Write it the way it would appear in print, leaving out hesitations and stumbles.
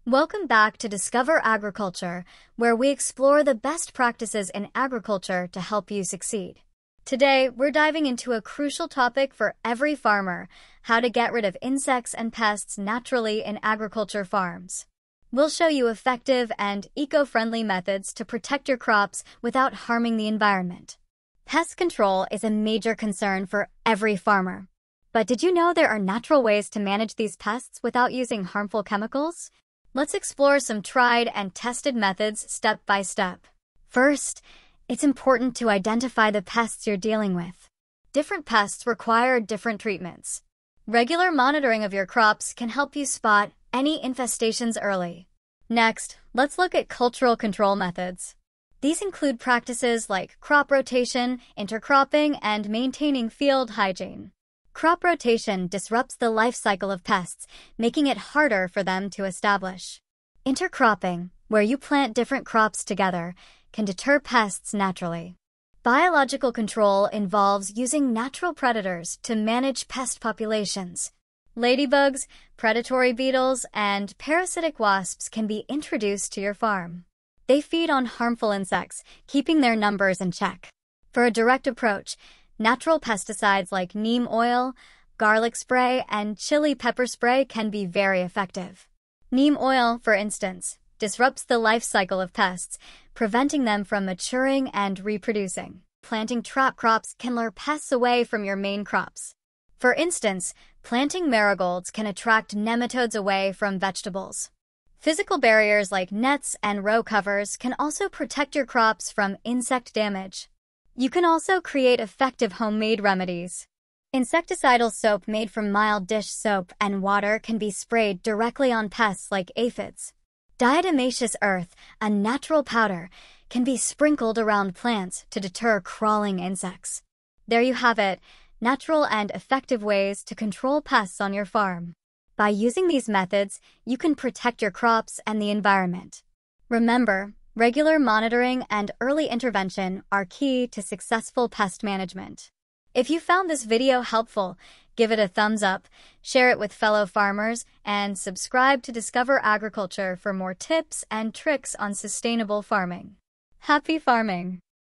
Welcome back to Discover Agriculture, where we explore the best practices in agriculture to help you succeed. Today, we're diving into a crucial topic for every farmer: how to get rid of insects and pests naturally in agriculture farms. We'll show you effective and eco-friendly methods to protect your crops without harming the environment. Pest control is a major concern for every farmer. But did you know there are natural ways to manage these pests without using harmful chemicals? Let's explore some tried and tested methods step by step. First, it's important to identify the pests you're dealing with. Different pests require different treatments. Regular monitoring of your crops can help you spot any infestations early. Next, let's look at cultural control methods. These include practices like crop rotation, intercropping, and maintaining field hygiene. Crop rotation disrupts the life cycle of pests, making it harder for them to establish. Intercropping, where you plant different crops together, can deter pests naturally. Biological control involves using natural predators to manage pest populations. Ladybugs, predatory beetles, and parasitic wasps can be introduced to your farm. They feed on harmful insects, keeping their numbers in check. For a direct approach, natural pesticides like neem oil, garlic spray, and chili pepper spray can be very effective. Neem oil, for instance, disrupts the life cycle of pests, preventing them from maturing and reproducing. Planting trap crops can lure pests away from your main crops. For instance, planting marigolds can attract nematodes away from vegetables. Physical barriers like nets and row covers can also protect your crops from insect damage. You can also create effective homemade remedies. Insecticidal soap made from mild dish soap and water can be sprayed directly on pests like aphids. Diatomaceous earth, a natural powder, can be sprinkled around plants to deter crawling insects. There you have it, natural and effective ways to control pests on your farm. By using these methods, you can protect your crops and the environment. Remember, regular monitoring and early intervention are key to successful pest management. If you found this video helpful, give it a thumbs up, share it with fellow farmers, and subscribe to Discover Agriculture for more tips and tricks on sustainable farming. Happy farming!